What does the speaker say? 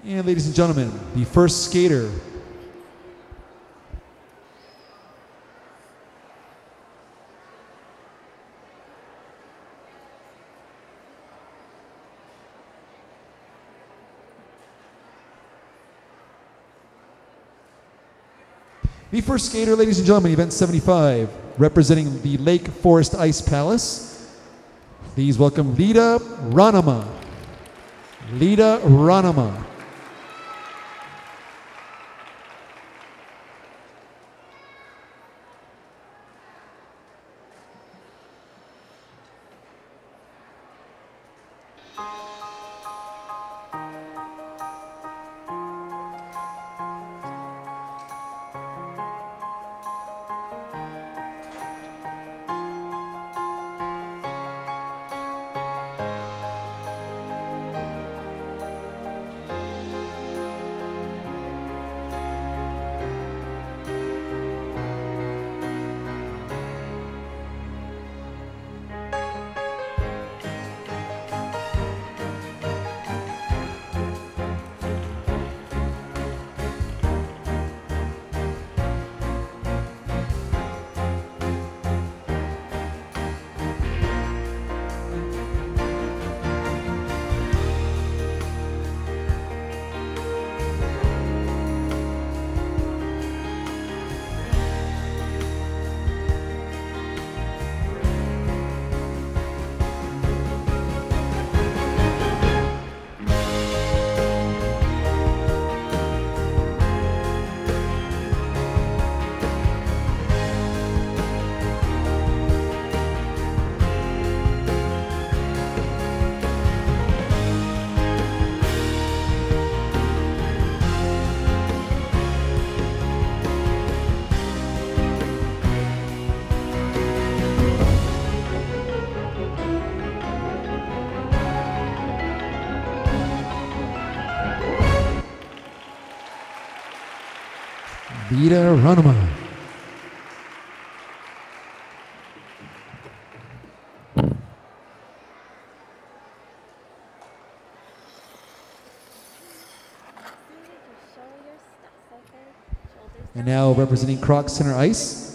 And ladies and gentlemen, the first skater. The first skater, ladies and gentlemen, event 75, representing the Lake Forest Ice Palace. Please welcome Lita Ranama. Lita Ranama. Lita Ranama. And now representing Croc Center Ice,